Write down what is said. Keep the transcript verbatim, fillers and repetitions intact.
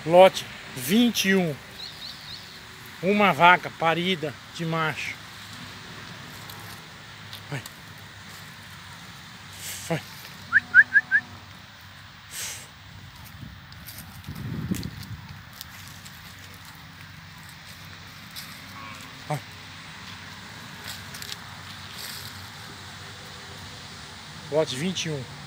Lote vinte e um. Uma vaca parida de macho. Vai. Vai. Vai. Lote vinte e um.